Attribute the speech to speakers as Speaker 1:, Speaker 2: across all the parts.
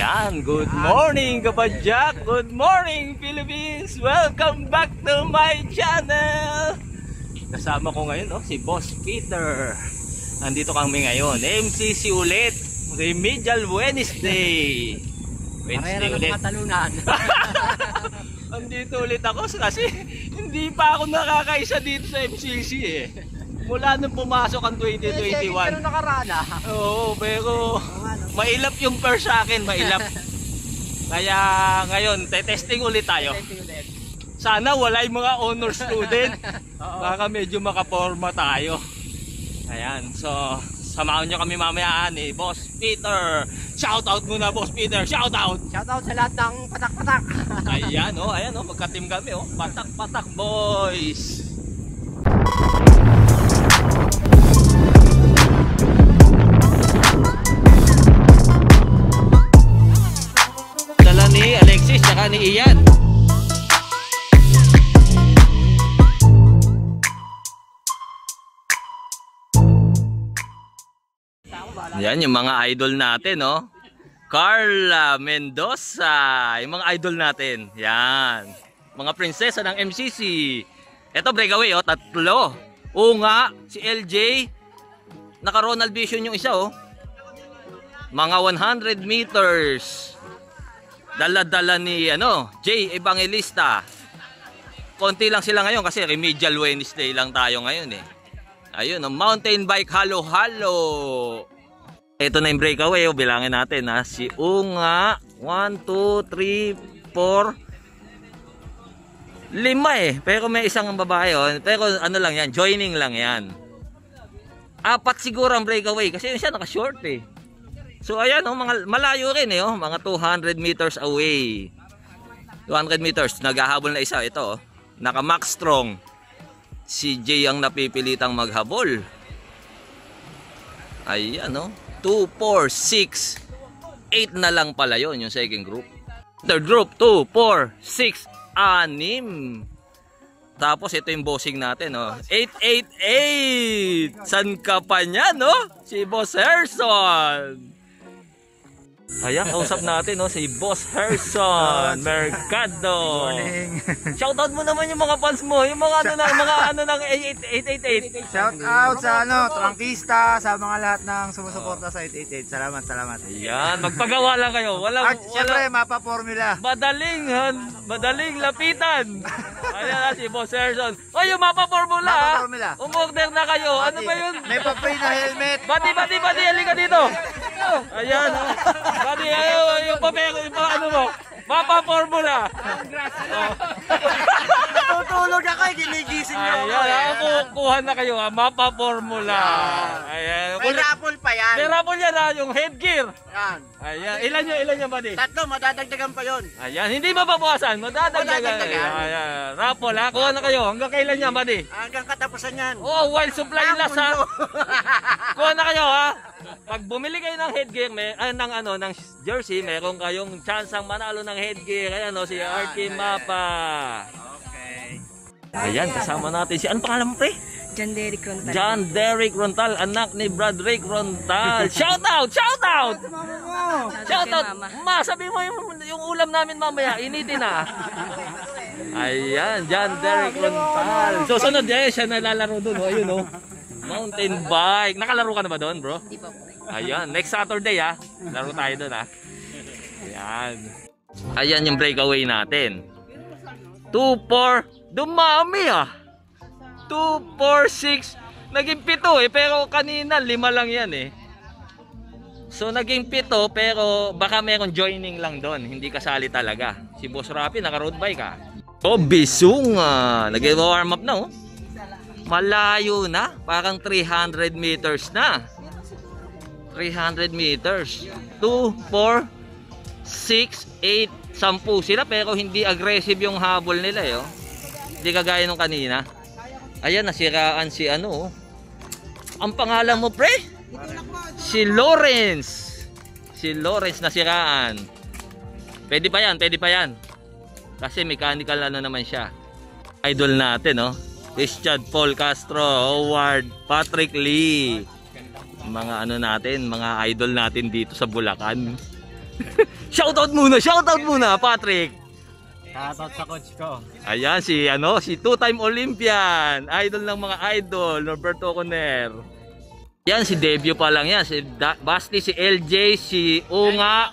Speaker 1: Ayan, good morning kapadyak, good morning Philippines, welcome back to my channel. Kasama ko ngayon si Boss Peter. Nandito kami ngayon, MCC ulit, Remedial Wednesday ulit. Andito ulit ako kasi hindi pa ako nakakaisa dito sa MCC mula nung pumasok ang 2021.
Speaker 2: Pero nakarana.
Speaker 1: Oo, pero mailap yung first sa akin, mailap. Kaya ngayon, testing ulit tayo. Sana wala yung mga honor student. Baka medyo makaporma tayo. Ayan, so samahan nyo kami mamaya ni Boss Peter. Shoutout muna Boss Peter, shoutout!
Speaker 2: Shoutout sa lahat ng patak-patak.
Speaker 1: Ayan magka-team kami patak-patak boys. Dala ni Alexis saka ni Ian. Yan yung mga idol natin, Carla Mendoza, yung mga idol natin. Yan, mga prinsesa ng MCC. Ito breakaway, tatlo. Oo nga, si LJ, naka Ronald Vision yung isa, mga 100 meters. Dala-dala ni Jay Evangelista. Konti lang sila ngayon kasi Remedial Wednesday lang tayo ngayon Ayun, mountain bike halo-halo. Ito na yung breakaway, bilangin natin si Unga, 1, 2, 3, 4, 5 pero may isang babae pero lang yan, joining lang yan. 4 siguro ang breakaway kasi siya naka-short So ayan mga malayo rin mga 200 meters away. 200 meters, naghahabol na isa ito naka Max Strong. Si Jay ang napipilitang maghabol. Ayan 2, 4, 6, 8 na lang pala yon yung second group. Third group 2, 4, 6, 6. Tapos ito yung bossing natin 888. San ka pa niya si Boss Herson. Ayan, kausap natin si Boss Herson Mercado.
Speaker 2: Morning.
Speaker 1: Shoutout mo naman yung mga fans mo, yung mga ano ng 888.
Speaker 2: Shout out sa trangkista, sa mga lahat ng sumusuporta sa 888. Salamat.
Speaker 1: Ayan, magpagawa lang kayo.
Speaker 2: Siyempre, mapa formula.
Speaker 1: Madaling lapitan. Ayan si Boss Herson. Yung mapa formula. Umorder na kayo. Ano ba yun?
Speaker 2: May pa-free na helmet.
Speaker 1: Bati, halika dito. Ayan Bati, yung papel, mo? Mapa formula.
Speaker 2: Tutulog ako, ginigising nyo ako.
Speaker 1: Ayan, kukuha na kayo mapa formula. Ayan.
Speaker 2: May raffle pa yan.
Speaker 1: May raffle yan yung headgear.
Speaker 2: Yan.
Speaker 1: Ayan, ilan yan buddy?
Speaker 2: 3, madadagdagan pa yun.
Speaker 1: Ayan, hindi mapapawasan, madadagdagan. Ayan, raffle kuha na kayo. Hanggang kailan yan buddy?
Speaker 2: Hanggang katapusan yan.
Speaker 1: While supply last Kuha na kayo Pag bumili kayo ng headgear, ng jersey, meron kayong chance ang manalo ng headgear. Ayan si Arky Mapa.
Speaker 2: Okay.
Speaker 1: Ayan, kasama natin si, ano pangalan mo pre?
Speaker 3: John Derrick Rontal,
Speaker 1: anak ni Bradrick Rontal. Shoutout! Shoutout, sabi mo yung ulam namin mamaya, initin Ayan, John Derrick Rontal. So sunod siya nalalaro doon ayun mountain bike. Nakalaro ka na ba doon, bro?
Speaker 3: Hindi po.
Speaker 1: Ayan, next Saturday laro tayo doon Ayan yung breakaway natin. 2, 4, dumami 2, 4, 6, naging 7 pero kanina 5 lang yan So naging 7 pero baka meron joining lang doon, hindi kasali talaga. Si Boss Rapi naka road bike Bisunga, nag-warm up na malayo na, parang 300 meters na. 300 meters. 2, 4, 6, 8, 10 sila pero hindi aggressive yung habol nila Hindi kagaya nung kanina. Ayan, nasiraan si ang pangalan mo pre? Si Lawrence. Nasiraan. Pwede pa yan. Kasi mechanical naman siya. Idol natin Christian Paul Castro, Howard, Patrick Lee. Mga natin, mga idol natin dito sa Bulacan. Shoutout muna, Patrick.
Speaker 2: Shoutout sa coach ko.
Speaker 1: Ayan, si two-time Olympian. Idol ng mga idol, Norberto Conner. Yan, si debut pa lang yan. Si Basti, si LJ, si Unga.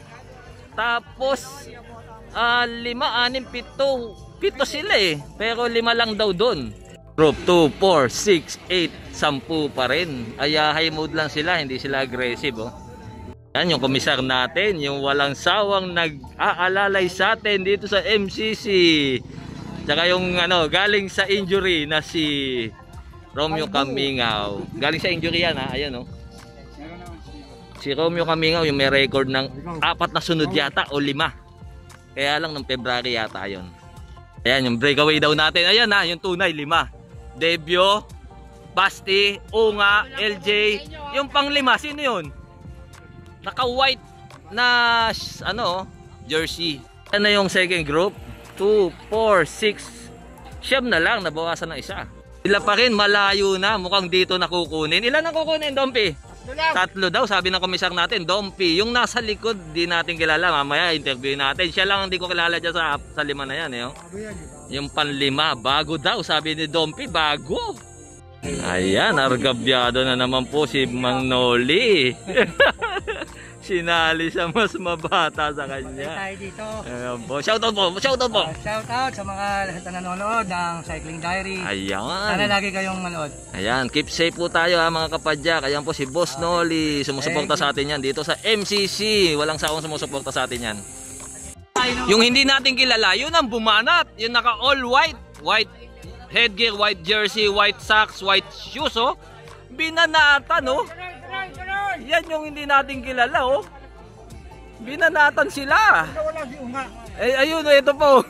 Speaker 1: Tapos, 5, 6, 7. 7 sila eh. Pero 5 lang daw doon. Group 2, 4, 6, 8, 10 pa rin. Ay, high mode lang sila, hindi sila aggressive oh. Yan yung komisar natin, yung walang sawang nag-aalalay sa atin dito sa MCC. Tsaka yung galing sa injury na si Romeo Camingaw. Galing sa injury yan ha, ayan oh. Si Romeo Camingaw yung may record ng 4 na sunod yata o 5. Kaya lang ng February yata yun. Ayan yung breakaway daw natin, ayan ha, yung tunay 5. Debut, Basti, Unga, LJ, yung pang 5, sino yun? Naka-white na jersey. Ano yung second group? 2, 4, 6. Siyam na lang, nabawasan ng isa. Sila pa rin, malayo na. Mukhang dito nakukunin. Ilan ang kukunin, Dompi? 3 daw, sabi ng komisar natin. Dompi, yung nasa likod, di natin kilala. Mamaya, interview natin. Siya lang hindi ko kilala dyan sa 5 na yan. Eh, oh. Yung pan-5, bago daw, sabi ni Dompi, bago. Ayan, argabyado na naman po si Mang Noli. Sinali sa mas mabata sa kanya.
Speaker 2: Tayo dito.
Speaker 1: Ayan po. Shoutout po.
Speaker 2: Shoutout sa mga lahat na nanonood ng Cycling Diary.
Speaker 1: Ayan.
Speaker 2: Sana lagi kayong manood.
Speaker 1: Ayan, keep safe po tayo ha mga kapadyak. Ayan po si Boss Noli. Sumusuporta sa atin yan dito sa MCC. Walang sawang sumusuporta sa atin yan. Yung hindi natin kilala, yun ang bumanat. Yung naka all white. White headgear, white jersey, white socks, white shoes oh. Binanatan oh. Yan yung hindi natin kilala oh. Binanatan sila. Ayun, ito po.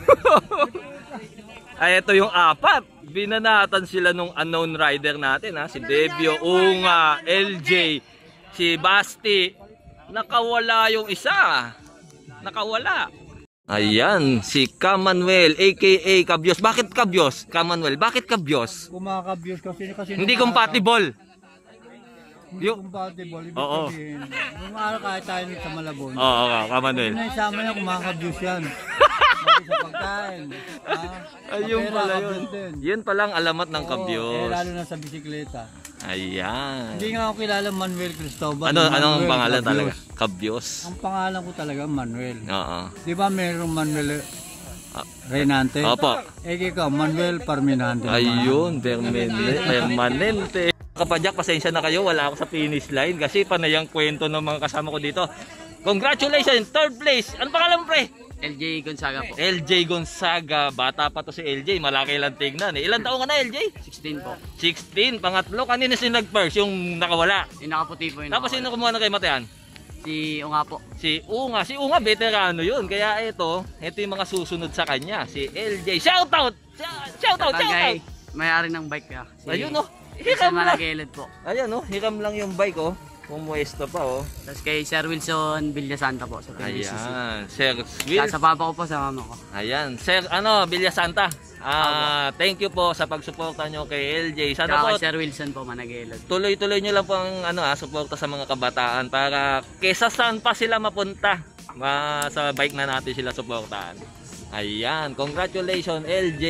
Speaker 1: Ay, ito yung 4. Binanatan sila nung unknown rider natin ha. Si Debio, Unga, LJ, si Basti. Nakawala yung isa. Nakawala. Ayan, si Kamanuel aka Kabyos. Bakit Kabyos? Kamanuel, bakit Kabyos?
Speaker 2: Kumakabyos kasi
Speaker 1: hindi compatible.
Speaker 2: Yung compatible, ibig sabihin, nung araw kahit tayo sa Malabon.
Speaker 1: Oo, Kamanuel.
Speaker 2: Kung naisama niya, kumakabyos yan. Sa pagkain.
Speaker 1: Ayun pala yun. Yun palang alamat ng Kabyos.
Speaker 2: Lalo na sa bisikleta.
Speaker 1: Ayan.
Speaker 2: Hindi nga ako kilala Manuel Cristobal.
Speaker 1: Anong pangalan talaga? Kabyos.
Speaker 2: Ang pangalan ko talaga Manuel.
Speaker 1: Oo.
Speaker 2: Di ba mayroong Manuel Reynante?
Speaker 1: Opo.
Speaker 2: Ikaw, Manuel Parminante.
Speaker 1: Ayun, permanente. Kapadyak, pasensya na kayo, wala ako sa finish line kasi panay ang kwento ng mga kasama ko dito. Congratulations, 3rd place. Ano pangalan mo, pre?
Speaker 3: LJ Gonzaga po.
Speaker 1: LJ Gonzaga, bata pa to si LJ, malaki lang tignan eh. Ilan taon ka na LJ?
Speaker 3: 16 po.
Speaker 1: 16, pangatlo. Kanina si nag-first, yung nakawala.
Speaker 3: Yung nakaputi po yung
Speaker 1: Tapos sino kumuha na kay Matean?
Speaker 3: Si Unga po.
Speaker 1: Si Unga veterano yun. Kaya ito yung mga susunod sa kanya. Si LJ. Shoutout! Shoutout!
Speaker 3: May-ari ng bike ka.
Speaker 1: Ayun oh.
Speaker 3: Hiram lang. Po.
Speaker 1: Ayan oh, hiram lang yung bike oh. Pumuesto pa oh.
Speaker 3: Tapos kay Sir Wilson Villasanta po sa MCC.
Speaker 1: Ayan, Sir Will.
Speaker 3: Sa papa ko po, sa mama ko.
Speaker 1: Ayan, Sir Villasanta. Thank you po sa pagsuporta nyo kay LJ. Sana po
Speaker 3: Sir Wilson po Managelod.
Speaker 1: tuloy-tuloy nyo lang po ang suporta sa mga kabataan para kesa saan pa sila mapunta. Sa bike na natin sila suportahan. Ayan, congratulations LJ.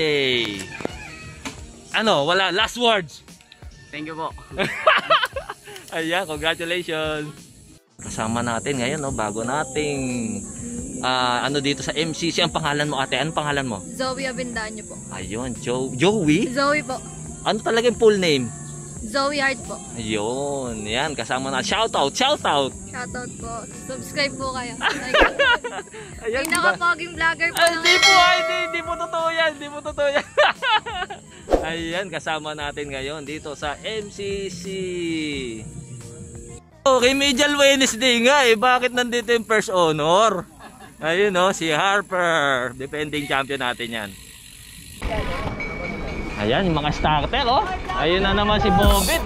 Speaker 1: Wala last words.
Speaker 3: Thank you po.
Speaker 1: Ayan, congratulations. Kasama natin ngayon, bago nating dito sa MCC. Ang pangalan mo, ate? Anong pangalan mo?
Speaker 4: Zoe Avendaño po.
Speaker 1: Ayun, Joey?
Speaker 4: Zoe po.
Speaker 1: Ano talaga yung full name?
Speaker 4: Zoe Hart po.
Speaker 1: Ayun, yan, kasama na. Shoutout! Shoutout
Speaker 4: po. Subscribe po kayo.
Speaker 1: Ayan,
Speaker 4: pinaka-poging vlogger po.
Speaker 1: Hindi po totoo yan. Hindi po totoo yan. Ayan, kasama natin ngayon dito sa MCC. Remedial Wednesday nga eh. Bakit nandito yung first honor? Ayun si Harper. Defending champion natin yan. Ayan, yung mga starter Ayun na naman si Bobet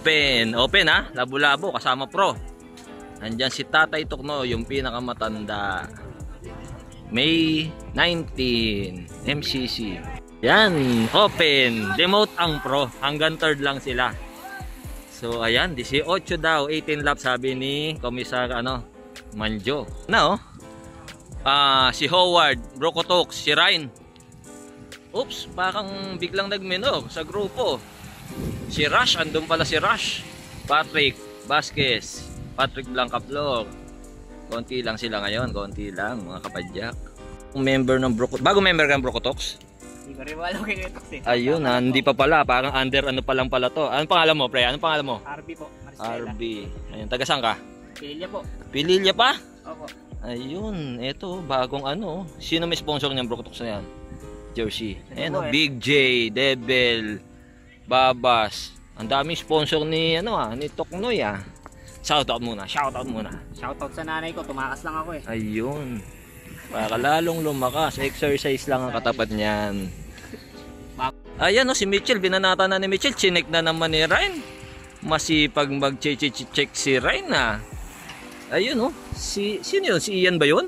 Speaker 1: Open. Open ha. Labo-labo kasama pro. Andyan si Tatay Tokno, yung pinakamatanda. May 19. MCC. Yan. Open. Demote ang pro. Hanggang third lang sila. So ayan. 18 daw. 18 laps sabi ni Komisar Manjo. Na si Howard, Brocotox, si Ryan. Oops, parang biglang nagminor sa grupo. Si Rush, andun pala si Rush. Patrick Vasquez, Patrick Blancaflor. Konti lang sila ngayon, konti lang mga kapadyak. Member ng bago member ng Brocotox.
Speaker 3: Hindi ko rin wala kay Retox eh.
Speaker 1: Ayun, hindi pa pala, parang under pa lang pala to. Anong pangalan mo, pre? Anong pangalan mo?
Speaker 3: RB po, Marcela.
Speaker 1: RB. Ayun, taga saan ka?
Speaker 3: Pilya po.
Speaker 1: Pililya pa?
Speaker 3: Opo.
Speaker 1: Ayun, eto, bagong Sino may sponsor niyang Brocotox na yan? Jersey. Ayun,
Speaker 3: eh.
Speaker 1: Big J, Devil, Babas. Ang daming sponsor ni ni Toknoy Shoutout muna.
Speaker 3: Shoutout sa nanay ko, tumakas lang ako eh.
Speaker 1: Ayun. Para lalong lumakas, exercise lang ang katapat niyan. Ayan si Mitchell, binanata na ni Mitchell, chinek na naman ni Ryan. Masipag mag-check si Ryan Ayun sino yun? Si Ian ba yun?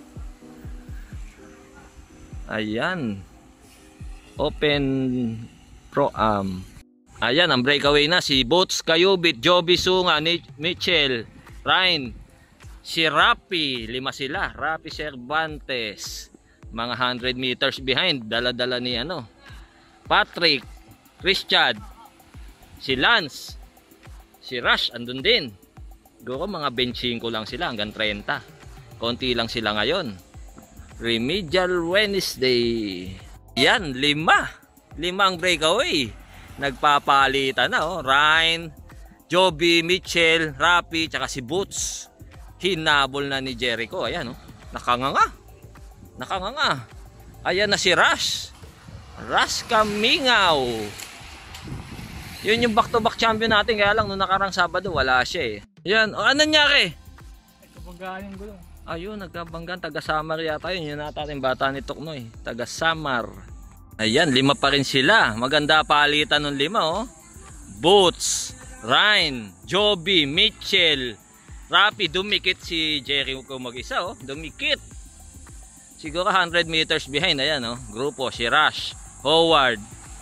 Speaker 1: Ayan. Open Pro-Am. Ayan, ang breakaway na si Boats Kayubit, Joby Sunga, Mitchell, Ryan, si Rapi, 5 sila. Rapi Cervantes, mga 100 meters behind, dala-dala ni Patrick, Christian, si Lance, si Rush, andun din. Siguro mga 25 lang sila hanggang 30. Konti lang sila ngayon. Remedial Wednesday. Yan, 5 ang breakaway. Nagpapalitan na Ryan, Joby, Mitchell, Rapi, tsaka si Boots. Hinabol na ni Jericho. Ayan nakanganga. Ayan na si Rush. Rush Kamingaw. Yun yung back to back champion natin. Kaya lang nung nakarang Sabado wala siya Yan, ano nangyari?
Speaker 2: Nagkabanggaan yung gulong.
Speaker 1: Ayun, nagkabanggaan, taga Samar yata yun. Yun nata yung bata ni Toknoy, taga Samar. Ayan, 5 pa rin sila. Maganda palitan ng 5 Boots, Ryan, Joby, Mitchell, Rapi, dumikit si Jericho mag-isa dumikit. Siguro 100 meters behind. Ayan grupo, si Rush, Howard,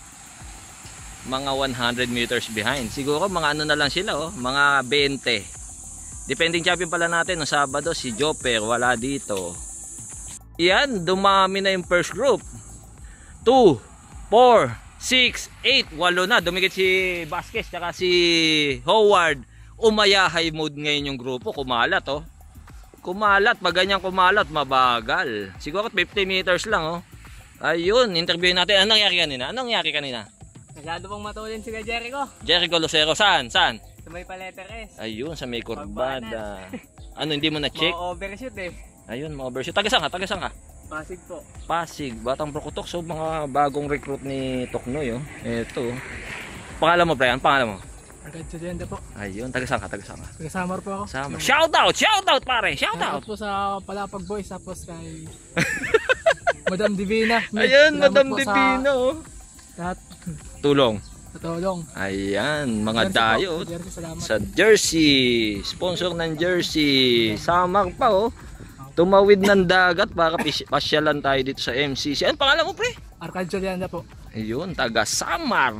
Speaker 1: mga 100 meters behind. Siguro mga na lang sila mga 20. Depending champion pala natin no Sabado si Jopper, wala dito. Yan, dumami na yung first group. 2, 4, 6, 8, 8 na. Dumikit si Vasquez tsaka si Howard. Umayahay mode ngayon yung grupo. Kumalat Kumalat, maganyang kumalat, mabagal. Siguro 50 meters lang Ayun, interviewin natin. Anong nangyari kanina?
Speaker 3: Masyado pong matulin si Jericho.
Speaker 1: Jericho Lucero, saan?
Speaker 3: Sa may pa-letter S.
Speaker 1: Ayun, sa may kurbada. Hindi mo na-check?
Speaker 3: Ma-overshoot
Speaker 1: Ayun, ma-overshoot. Taga saan ka?
Speaker 3: Pasig po.
Speaker 1: Pasig, Batang Brocotox. So, mga bagong recruit ni Toknoy Ito. Pangalan mo, Brian? Pangalan mo?
Speaker 2: Agad po.
Speaker 1: Ayun, taga saan ka?
Speaker 2: Taga Samar po ako.
Speaker 1: Samar. Shoutout pare! Shoutout!
Speaker 2: Po sa Palapag Boys, tapos kay Madam Divina.
Speaker 1: Ayun, Madam Divina
Speaker 2: Lahat.
Speaker 1: Tulong.
Speaker 2: Patulong.
Speaker 1: Ayan, mga dayo
Speaker 2: Salamat.
Speaker 1: sa jersey. Sponsor ng jersey. Samar pa Tumawid ng dagat para pasyalan tayo dito sa MCC. Ano pangalan mo, pre?
Speaker 2: Arcangelianda po.
Speaker 1: Ayun, taga Samar.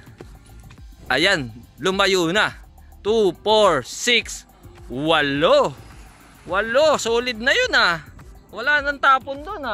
Speaker 1: Ayan, lumayo na. 2, 4, 6, 8. 8, solid na yun Wala nang tapon doon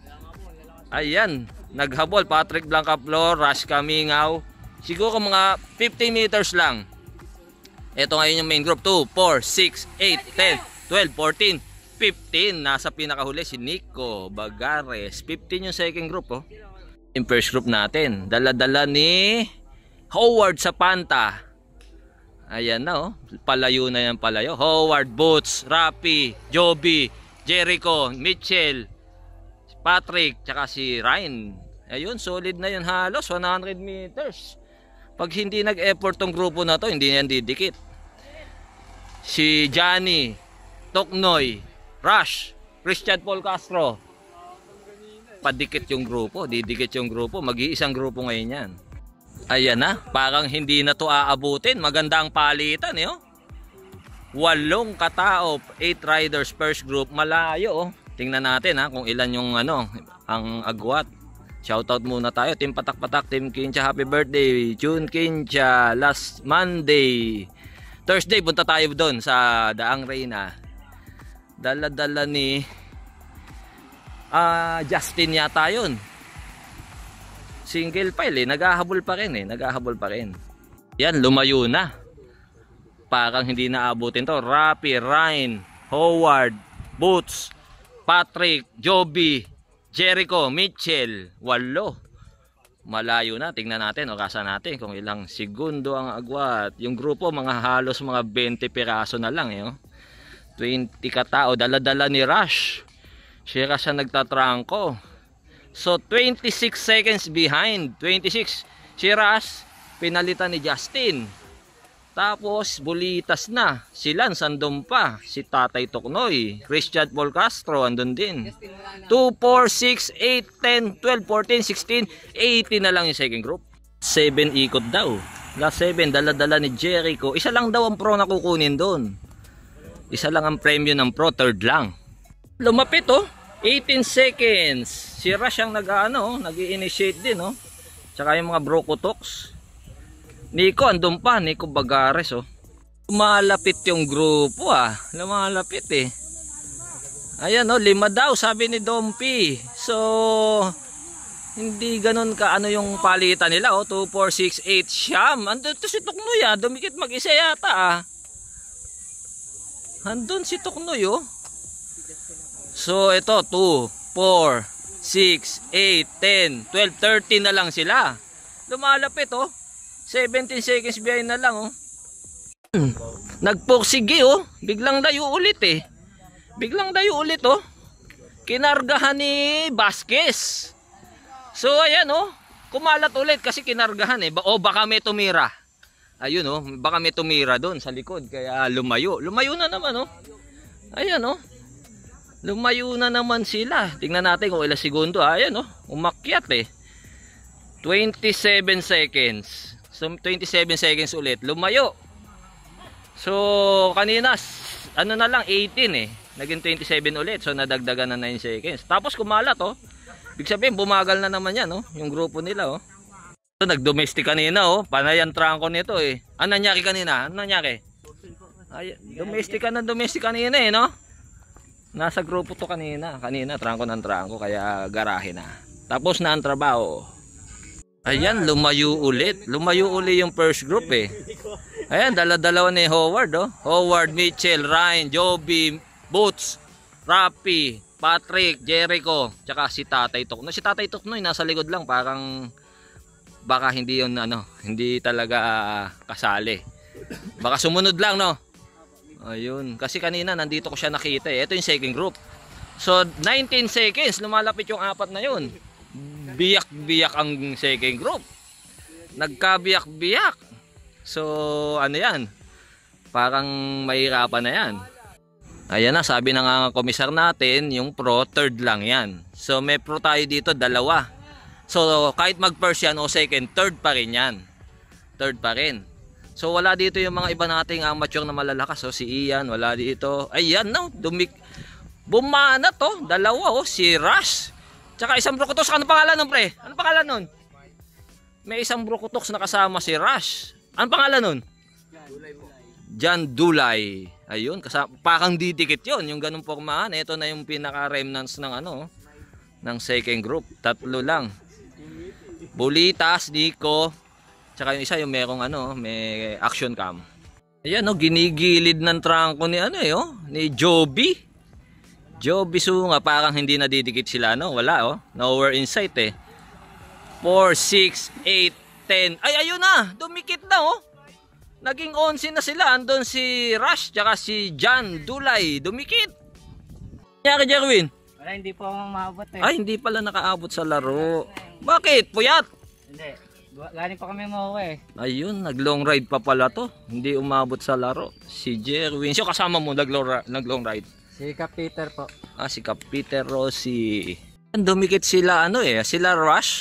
Speaker 1: Ayan, naghabol Patrick Blancaflor, Rush Kamingaw. Siguro mga 50 meters lang. Ito ngayon yung main group. 2, 4, 6, 8, 10, 12, 14, 15. Nasa pinakahuli si Nico Bagares. 15 yung second group Yung first group natin, dala-dala ni Howard sa Panta. Ayan na palayo na yan palayo. Howard, Boots, Rapi, Joby, Jericho, Mitchell, Patrick, tsaka si Ryan. Ayun, solid na yun, halos 100 meters. Pag hindi nag-effort tong grupo na to, hindi yan didikit. Si Johnny, Toknoy, Rush, Christian Paul Castro, padikit yung grupo, didikit yung grupo. Mag-iisang grupo ngayon yan. Ayan na, parang hindi na to aabutin. Maganda ang palitan eh, oh. 8 katao, 8 riders first group, malayo oh. Tingnan natin ha kung ilan yung ano, ang agwat. Shoutout muna tayo, Team Patak-Patak, Team Kincha, happy birthday. June Kincha, last Monday. Thursday, punta tayo doon sa Daang Reyna. Dala-dala ni Justin yata yun. Single file eh, naghahabol pa rin. Yan, lumayo na. Parang hindi naabutin to. Rapi, Ryan, Howard, Boots, Patrick, Joby, Jericho, Mitchell, 8. Malayo na, tingnan natin, orasan natin kung ilang segundo ang agwat. Yung grupo, halos mga 20 piraso na lang eh, oh. 20 katao, dala-dala ni Rush. Siya siya nagtatrangko. So 26 seconds behind. 26 si Rush, pinalitan ni Justin. Tapos bulitas na si Lance, andun pa. Si Tatay Toknoy, Christian Paul Castro andun din. 2, 4, 6, 8, 10, 12, 14, 16, 18 na lang yung second group. 7 ikot daw. Last 7 dala-dala ni Jericho. Isa lang daw ang pro na kukunin doon. Isa lang ang premium ng pro, third lang. Lumapit oh. 18 seconds. Si Rush ang nag-i-initiate din oh. Tsaka yung mga Brocotox. Nico andun pa, Nico Bagares oh. Lumalapit yung grupo ah. Lumalapit eh. Ayan oh, 5 daw sabi ni Dompi. So hindi ganun ka yung palitan nila oh. 2, 4, 6, 8 siyam. Andun to si Tuknoy ah. Dumikit mag-isa yata ah. Andun si Tuknoy oh. So ito 2, 4, 6, 8, 10, 12, 13 na lang sila. Lumalapit oh. 17 seconds behind na lang oh. Nagpoksige oh. Biglang dayo ulit eh. Oh. Kinargahan ni Vasquez. So ayan oh. Kumalat ulit kasi kinargahan eh. O baka may tumira. Ayun oh. Baka may tumira doon sa likod. Kaya lumayo. Lumayo na naman oh. Ayan oh. Lumayo na naman sila. Tingnan natin kung ilang segundo. Ayan oh. Umakyat eh. 27 seconds. So 27 seconds ulit. Lumayo. So kanina na lang 18 eh. Naging 27 ulit. So nadagdagan na 9 seconds. Tapos kumalat oh. Ibig sabihin bumagal na naman yan oh. Yung grupo nila oh. So nagdomestic kanina oh. Panay ang trangko nito eh. Ano nangyari kanina? Ay, domestic kanina eh no. Nasa grupo to kanina trangko ng trangko kaya garahe na. Tapos na ang trabaho. Ayan, lumayo uli yung first group eh. Ayan, dala-dalawa ni Howard oh. Howard, Mitchell, Ryan, Joby, Boots, Rapi, Patrick, Jericho, tsaka si Tatay Toknoy. Si Tatay Toknoy nasa likod lang, parang baka hindi yun hindi talaga kasali. Baka sumunod lang no. Ayun, kasi kanina nandito ko siya nakita eh. Ito yung second group. So 19 seconds, lumalapit yung apat na yun. Biyak-biyak ang second group. Nagkabiyak-biyak. So ano yan? Parang mahirapan na yan. Ayan na, sabi ng komisar natin, yung pro, third lang yan. So may pro tayo dito, 2. So kahit mag first yan o second, third pa rin yan. Third pa rin. So wala dito yung mga iba nating amateur na malalakas. So si Ian, wala dito. Ayan no, bumana to. 2 oh, si Rush. Tsaka isang Brocotox. Ano pangalan nun pre? Ano pangalan nun? May isang Brocotox na kasama si Rush. Ano pangalan nun? Jan Dulay. Ayun, parang didikit yon yung ganung pormahan. Ito na yung pinaka remnants ng ng second group. 3 lang. Bulitas, Nico, tsaka yung isa yung merong may action cam. Ayan ginigilid ng trangko ni ni Joby. Joby Sunga, parang hindi nadidikit sila wala nowhere in sight eh. 4, 6, 8, 10. Ay ayun na, dumikit na Naging 11 na sila. Andun si Rush tsaka si Jan Dulay. Dumikit. Nangyari Jerwin?
Speaker 3: Wala, hindi po ako maabot eh.
Speaker 1: Ay, hindi pala nakaabot sa laro. Bakit? Puyat?
Speaker 3: Hindi. Galing pa kami mauwi eh.
Speaker 1: Ayun, nag-long ride pa pala to. Hindi umabot sa laro. Si Jerwin. So kasama mo nag-long ride?
Speaker 3: Si Kap Peter po.
Speaker 1: Si Kap Peter Rossi. Dumikit sila sila Rush,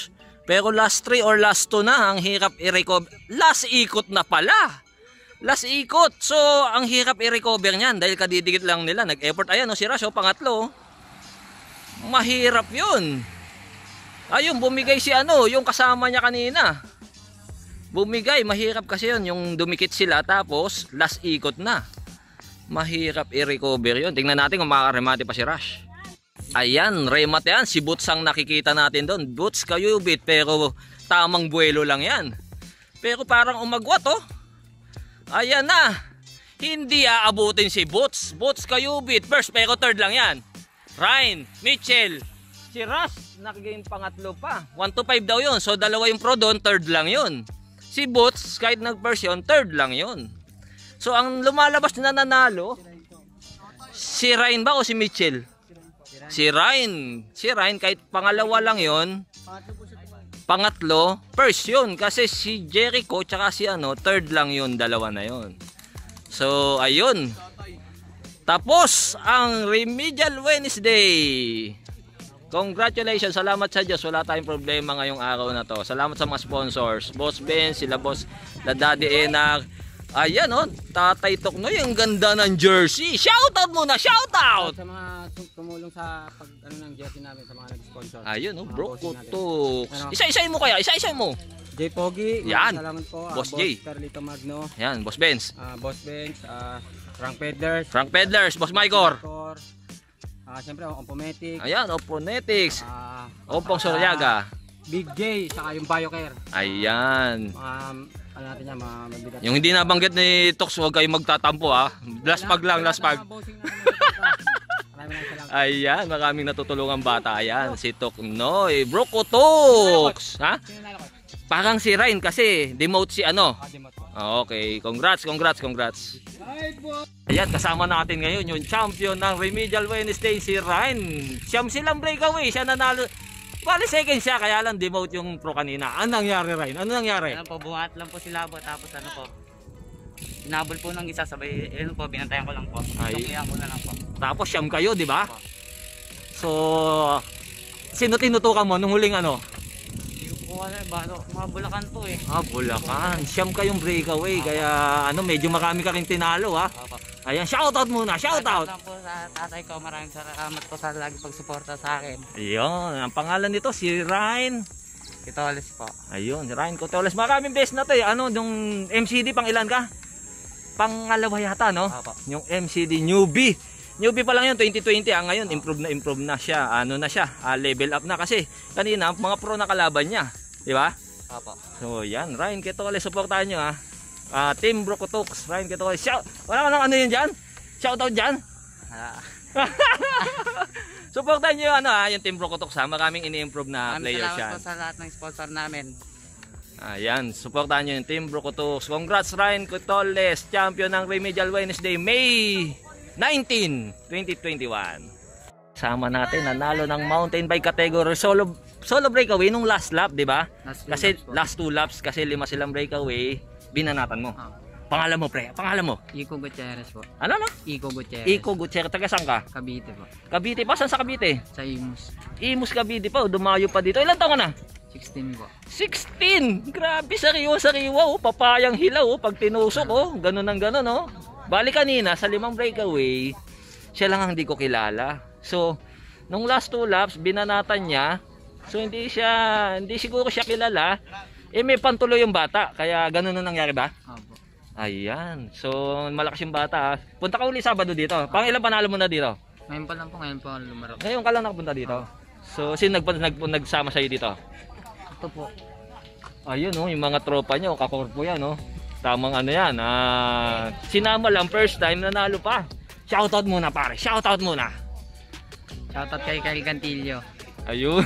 Speaker 1: Pero last 3 or last 2 na, ang hirap i-recover. Last ikot na pala. Last ikot. So, ang hirap i-recover niyan dahil kadidikit lang nila. Nag-effort. Ayan, si Rush, pangatlo. Mahirap yun. Ayun, bumigay si yung kasama niya kanina. Bumigay, mahirap kasi yun. Yung dumikit sila, tapos last ikot na. Mahirap i-recover yun. Tingnan natin kung makakaremate pa si Rush. Ayan, remate yan. Si Boots ang nakikita natin doon. Boots kayubit, pero tamang buwelo lang yan. Pero parang umagwat, oh. Ayan na. Hindi aabutin si Boots. Boots kayubit. First, pero third lang yan. Ryan, Mitchell. Si Russ, nakagain pangatlo pa. 1-5 daw yun. So, dalawa yung pro doon, third lang yun. Si Boots, kahit nag-first yun, third lang yun. So, ang lumalabas na nanalo, si Ryan ba o si Mitchell? Si Ryan. Si Ryan, kahit pangalawa lang yun, pangatlo, first yun. Kasi si Jericho, tsaka si third lang yun, dalawa na yun. So, ayun. Tapos, ang Remedial Wednesday. Congratulations, salamat sa Diyos. Wala tayong problema ngayong araw na to. Salamat sa mga sponsors. Boss Ben, sila Boss Daddy Enak. Ayan, Tatay Toknoy, ang ganda ng jersey. Shoutout muna, shoutout!
Speaker 3: Sa mga tumulong sa pag ng jersey namin, sa mga nag-sponsor.
Speaker 1: Ayun, bro, kutok. Isa-isayin mo kaya, isa-isayin mo.
Speaker 3: J Pogi,
Speaker 1: yan.
Speaker 3: Salamat po.
Speaker 1: Boss J.
Speaker 3: Carlito Magno.
Speaker 1: Yan, Boss Benz.
Speaker 3: Boss Benz, Frank Pedlers.
Speaker 1: Frank Pedlers, Boss Maicor.
Speaker 3: Siyempre, Ompometic.
Speaker 1: Ayan, Oponetics. Opong Soryaga.
Speaker 3: Big J, saka yung BioCare.
Speaker 1: Ayan.
Speaker 3: Ano natin yan, mabigat.
Speaker 1: Yung hindi nabanggit ni Tox, huwag kayong magtatampo ha. Last pag lang, last pag. Ayan, maraming natutulungan bata. Ayan, si Toknoy. Bro Kutox. Ha? Parang si Ryan kasi demote si Okay, congrats. Ayan, kasama natin ngayon yung champion ng Remedial Wednesday, si Ryan. Siyam silang breakaway, siya nanalo. Bali second siya, kaya lang demote yung pro kanina. Anong nangyari, Ryan? Ano nangyari?
Speaker 3: Alam po, buhat lang po sila po, tapos hinabol po ng isa, sabay, binantayan ko lang po. Tumiyan ko na lang po.
Speaker 1: Tapos siyam kayo, di ba? So, sino tinutukan mo nung huling
Speaker 3: Mga Bulacan po eh.
Speaker 1: Bulacan. Siyam kayong breakaway, kaya medyo marami ka rin tinalo ha. Ayan, shoutout muna, shoutout.
Speaker 3: Shoutout po sa tatay ko, maraming salamat po sa lagi pagsuporta sa akin.
Speaker 1: Ayun, ang pangalan nito si Ryan
Speaker 3: Kitoles po.
Speaker 1: Ayun, Ryan Kitoles. Maraming beses na to eh. Nung MCD pang ilan ka? Pangalawa yata, no?
Speaker 3: Opo.
Speaker 1: Yung MCD newbie. Newbie pa lang yun, 2020. Ngayon, improve na siya. Level up na kasi kanina, mga pro na kalaban niya. Di ba?
Speaker 3: Opo.
Speaker 1: So, yan. Ryan Kitoles, supportahan nyo ha. Team Bro Kutox, Ryan Kitoles. Wala ka nang yun dyan? Shoutout dyan? Supportahan nyo yung Team Bro Kutox ha. Maraming ini-improve na players yan.
Speaker 3: Salamat po sa lahat ng sponsor namin.
Speaker 1: Ayan, supportahan nyo yung Team Bro Kutox. Congrats Ryan Kitoles, champion ng Remedial Wednesday, May 19, 2021. Sama natin, nanalo ng mountain bike category solo breakaway nung last lap, di ba? Kasi last 2 laps, kasi 5 silang breakaway, binanatan mo. Pangalan mo, pre? Pangalan mo?
Speaker 3: Iko Gutierrez po.
Speaker 1: Ano?
Speaker 3: Iko Gutierrez.
Speaker 1: Iko Gutierrez. Taga saan ka?
Speaker 3: Cavite po.
Speaker 1: Cavite pa? Saan sa Cavite?
Speaker 3: Sa Imus.
Speaker 1: Imus, Cavite pa. Dumayo pa dito. Ilan taon ka na?
Speaker 3: 16 po.
Speaker 1: 16! Grabe, sariwa. Papayang hilaw. Pag tinusok, ganun ang ganun, Bali kanina, sa 5 breakaway, siya lang ang hindi ko kilala. So, nung last 2 laps, binanatan niya. So, hindi siguro siya kilala. May pantuloy yung bata. Kaya ganun ang nangyari ba?
Speaker 3: Opo.
Speaker 1: Ayan. So, malakas yung bata. Punta ka uli Sabado dito. Ilang panalo mo na dito?
Speaker 3: Ngayon pa lang lumarap.
Speaker 1: Ngayon ka lang nakapunta dito. So, sino nagsama sa'yo dito?
Speaker 3: Ito po.
Speaker 1: Ayun, yung mga tropa nyo, kakorpo yan, Tamang yan. Sinama lang first time, nanalo pa. Shoutout muna, pare. Shoutout muna.
Speaker 3: Shoutout kay Kyle Cantillo.
Speaker 1: Ayun.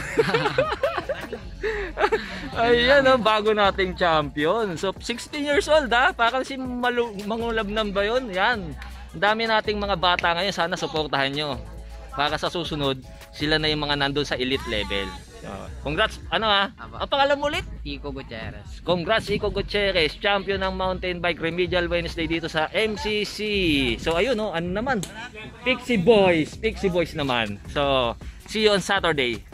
Speaker 1: Ayan, bago nating champion. So 16 years old parang si Mangulabnan ba yun? Yan. Ang dami nating mga bata ngayon, sana suportahan nyo. Para sa susunod, sila na yung mga nandun sa elite level. So, congrats, ang pangalan mo ulit?
Speaker 3: Iko Gutierrez.
Speaker 1: Congrats Iko Gutierrez, champion ng mountain bike Remedial Wednesday dito sa MCC. So ayun, naman? Pixie Boys naman. So see you on Saturday.